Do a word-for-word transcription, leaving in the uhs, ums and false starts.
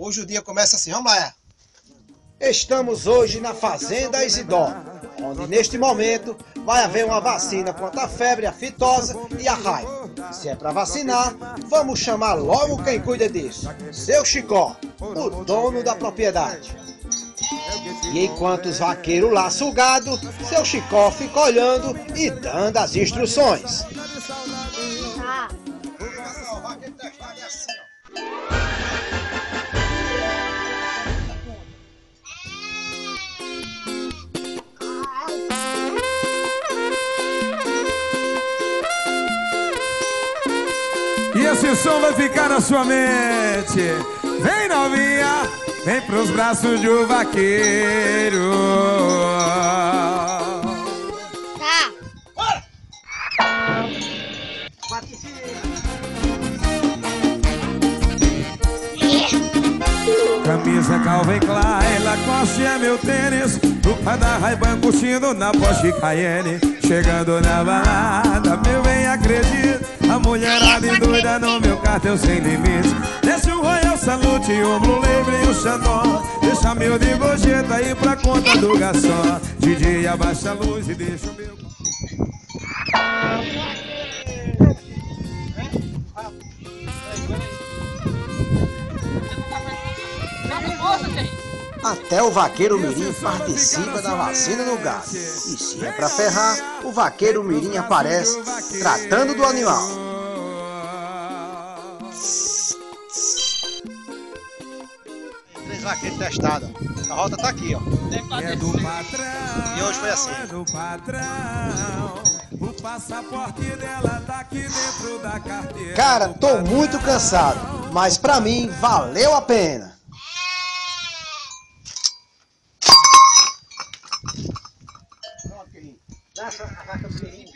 Hoje o dia começa assim, vamos lá. Estamos hoje na Fazenda Isidoro, onde neste momento vai haver uma vacina contra a febre, a fitose e a raiva. Se é para vacinar, vamos chamar logo quem cuida disso, seu Chicó, o dono da propriedade. E enquanto os vaqueiros laçam o gado, seu Chicó fica olhando e dando as instruções. Tá. E esse som vai ficar na sua mente. Vem novinha, vem pros braços de um vaqueiro. Tá. Bora! Camisa Calvin Klein, Lacoste é meu tênis. O pai da Ray-Ban curtindo na Porsche Cayenne. Chegando na balada, meu bem, acredito. A mulherada doida no meu cartel sem limites. Desce o Royal Salute, o Blue Label e o Chandon. Deixa meu de gorjeta aí pra conta do garçom. D J abaixa a luz e deixa o meu... Até o vaqueiro mirim participa da vacina no gado. E se é pra ferrar, o vaqueiro mirim aparece tratando do animal. Três vaqueiros testados. A rota tá aqui, ó. É do patrão, E hoje foi assim. é do patrão. O passaporte dela tá aqui dentro da carteira. Cara, tô muito cansado, mas pra mim valeu a pena. Pronto, querido. Dá essa a vaca do querido.